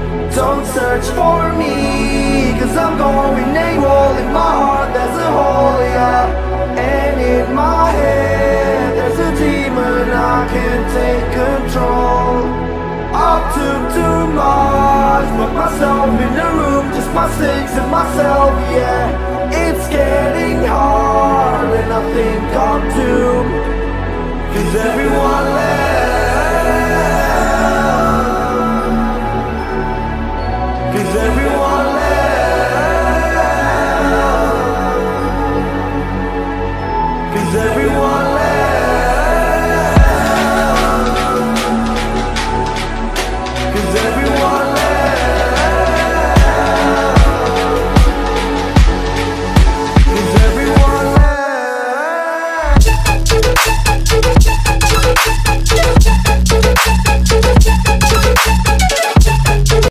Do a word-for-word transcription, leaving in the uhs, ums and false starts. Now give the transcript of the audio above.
Don't search for me, cause I'm going AWOL. In my heart there's a hole, yeah. And in my head there's a demon, I can't take control. I took too much, put myself in the room, just my stakes and myself, yeah.